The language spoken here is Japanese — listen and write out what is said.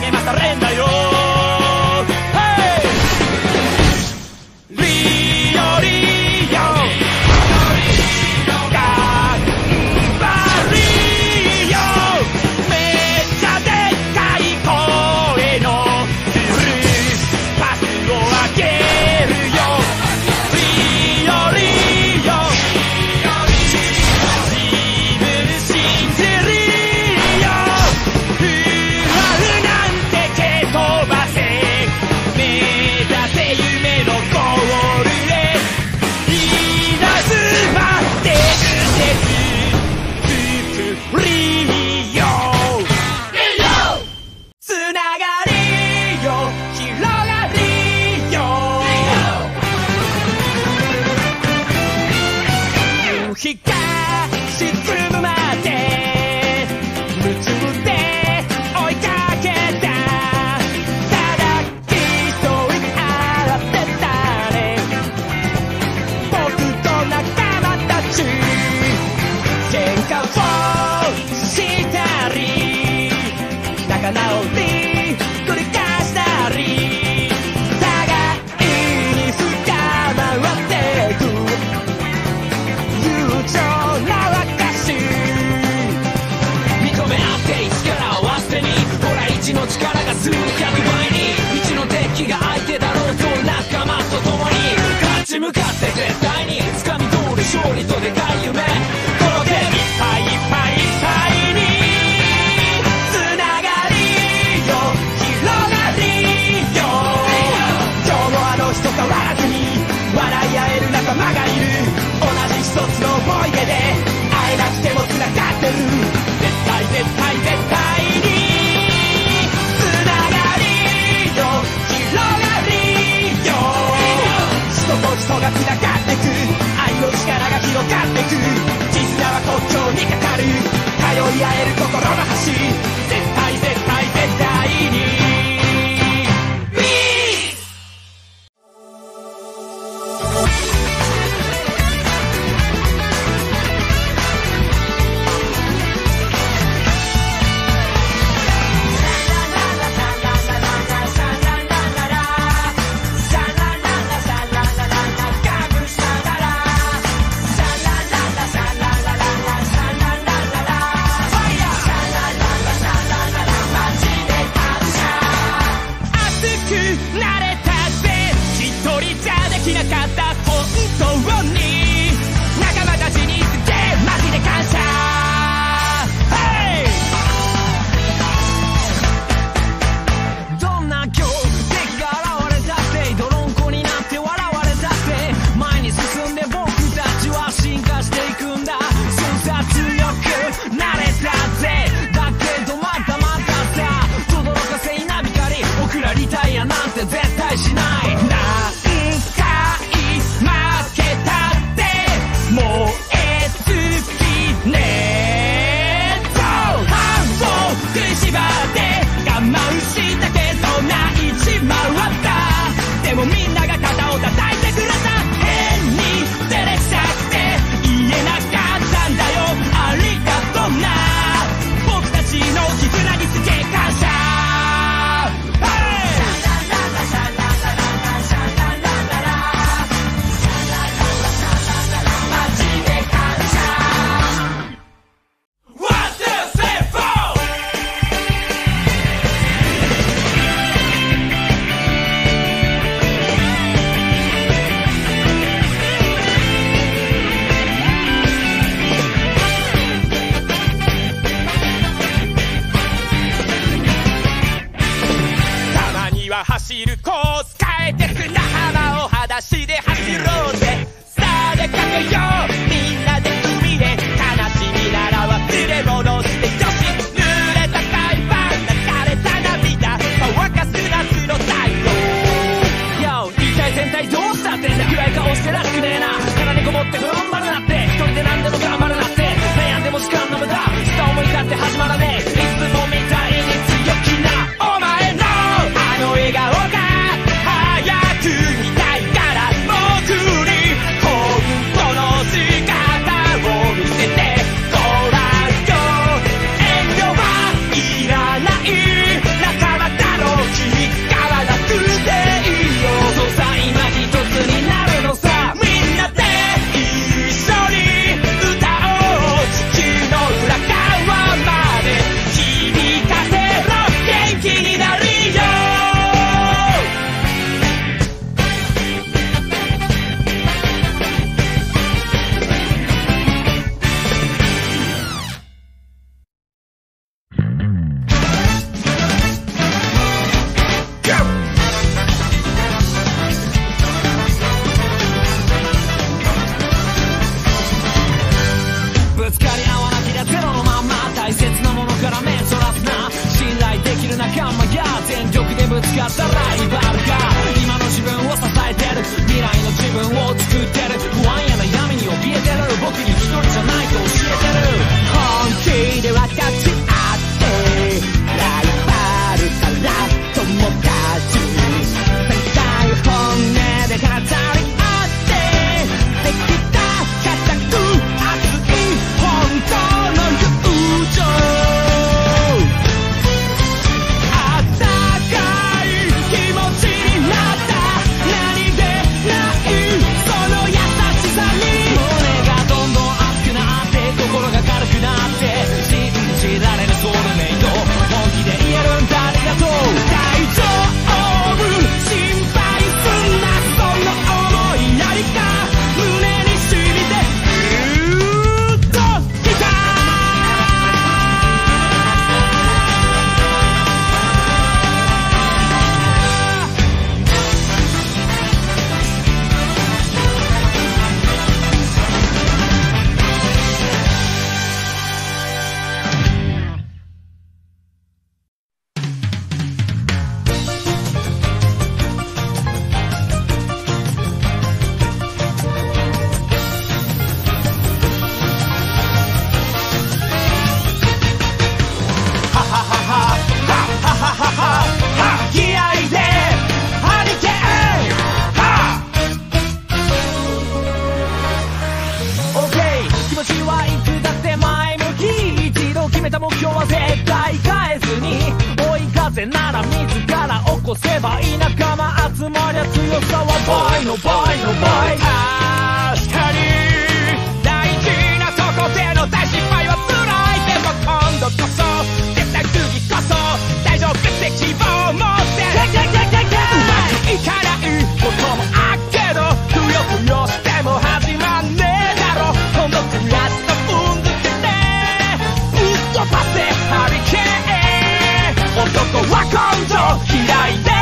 励まされんだよ。走るコース変えて砂浜を裸足で走ろうぜ。さあ出かけようみんなで海で悲しみなら忘れ物してよし。濡れた海パン流れた涙乾かす夏の太陽。一体全体どうしたってんだ。暗い顔してらしくねえな。腹にこもって頑張るなって、一人で何でも頑張るなって、悩んでも時間の無駄、下思い立って始まらねえ。いつもみたいに強気なお前のあの笑顔が早く見たいから、僕に本当のきる仲間が全力でぶつかったライバルが今の自分を支えてる、未来の自分を作ってる、不安や悩みに怯えてる、僕に一人じゃないと教えてる。本気で分かち合ってライバルから友達互い本音で語り合ってできた固く熱い本当の友情、あったかい気持ちになった何気ないその優しさに胸がどんどん熱くなって心が軽くなって信じられるソウルメイト、本気で言えるんだありがとう、大丈夫心配すんなその想い何か胸に染みてずっときた。気合いでハリケーン OK 気持ちはいつだって前向き、一度決めた目標は絶対変えずに、追い風なら自ら起こせばいい、仲間集まりゃ強さは倍の倍の倍、確かに大事なとこでの大失敗は辛い、でも今度こそ絶対次こそ大丈夫って希望を持ってうまくいかないこともあっけどくよくよしても始まんねえだろ、今度クラスと踏んづけてぶっ飛ばせハリケーン、男は根性嫌いで